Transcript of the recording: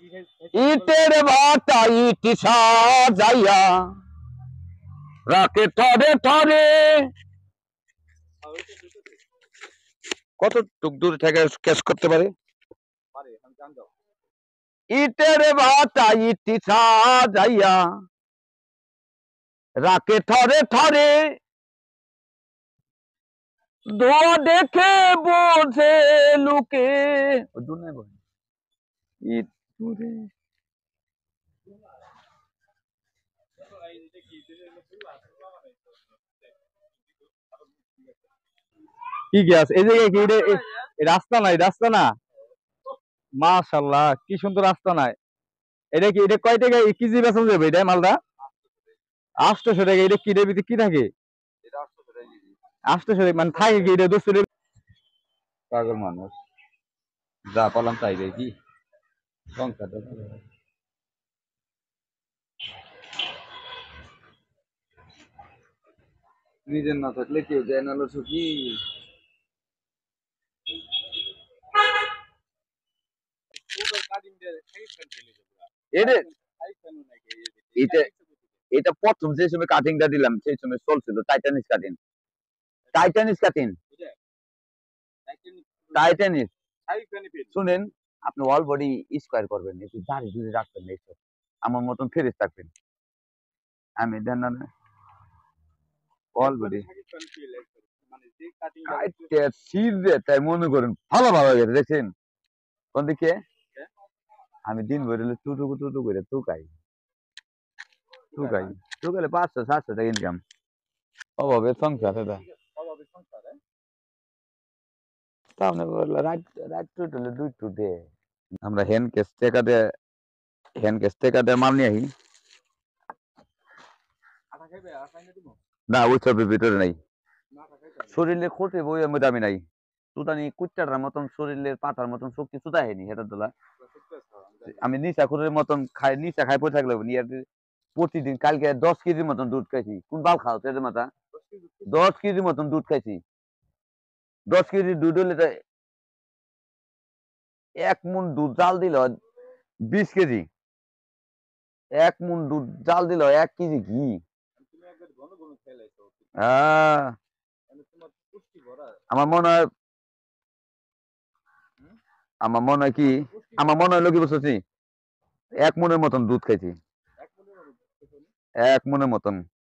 ইটের ভাটা ইটি সাজাইয়া রাকে ঠরে ঠরে। কত দূর থেকে ক্যাচ করতে পারে? ইটের ভাটা ইটি সাজাইয়া রাকে ঠরে ঠরে। ধোয়া দেখে বোঝে লুকে। কি গ্যাস এই জায়গায় কি রাস্তা নাই? রাস্তা না, মাশাআল্লাহ কি সুন্দর রাস্তা নাই। এটা কি, এটা কয় টাকা কেজি বেচা যাবে এটা মালটা? 800 টাকা। এটা কি, এর ভিতরে কি থাকে? 800 টাকা মানে থাকে কি এটা? 200 টাকা। পাগল মানুষ, যা পালাম তাই রে কি সংখ্যাটা। নিজের না থাকলে কেউ দেয় না কি? এটা প্রথম যে সময় কাটিংটা দিলাম সেই সময় চলছিল টাইটানিস কাটিং। টাইটানিস কাটিং, টাইটানিস। শুনেন, আপনি অল বডি স্কোয়ার করবেন, একটু দাড়ি ধরে রাখবেন, এইসব আমার মতন ফেরেস থাকবেন। আমি দেন না অল বডি তাই মনে করেন ভালো ভালো গেছে। দেখছেন কোন দিকে? আমি দিন ভরে টুটুকু টুটু করে টুকাই টুকাই টুকালে 500-700 টাকা ইনকাম। অভাবে সংসার এটা। আমরা হ্যান্ড ক্যাশ টাকা দিয়ে মাল নিয়ে আসি না, ওই সবের ভিতরে নাই। শরীরে ক্ষতি বইয়ের মধ্যে আমি নাই। সুতানি কুচ্চাটার মতন শরীরের পাতার মতন শক্তি সুতা হয়নি হেটার দোলা। আমি নিশা খুরের মতন খাই, নিশা খাই পড়ে থাকলে প্রতিদিন কালকে 10 কেজির মতন দুধ খাইছি। কোন বাল খাও তেরে মাথা? 10 কেজির মতন দুধ খাইছি। 10 কেজি দুধ হলে 1 মণ দুধ জাল দিল 20 কেজি। 1 মণ দুধ জাল দিল 1 কেজি ঘি। আমার মনে হয় কি, আমার মনে হলো কি বুঝছি, 1 মণের মতন দুধ খাইছি। 1 মণের মতন।